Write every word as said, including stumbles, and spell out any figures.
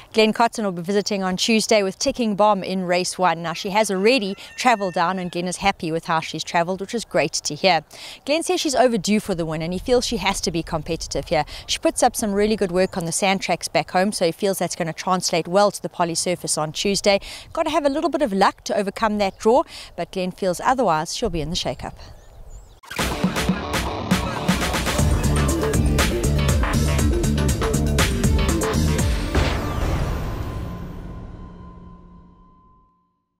Glenn KOTZEN will be visiting on Tuesday with Ticking Bomb in race one. Now, she has already travelled down and Glenn is happy with how she's travelled, which is great to hear. Glenn says she's overdue for the win and he feels she has to be competitive here. She puts up some really good work on the sand tracks back home, so he feels that's going to translate well to the poly surface on Tuesday. Got to have a little bit of luck to overcome that draw, but Glenn feels otherwise she'll be in the shake-up.